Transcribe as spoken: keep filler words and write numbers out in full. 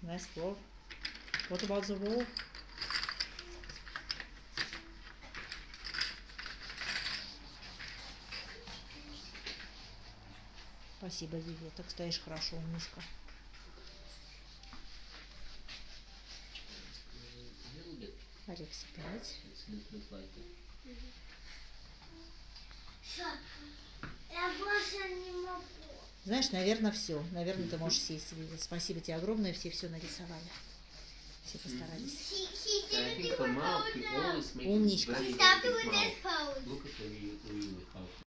Nice work. What about the wall? Спасибо, Виви. Так стоишь хорошо, умничка. Алексе пять. Я больше не могу. Знаешь, наверное, все. Наверное, ты можешь сесть, Виви. Спасибо тебе огромное, все все нарисовали. Все постарались. She, she I didn't think do for a mouth, we photo. always make Умничка. very, She very stopped big doing mouth. this pose. Look at the real, real mouth.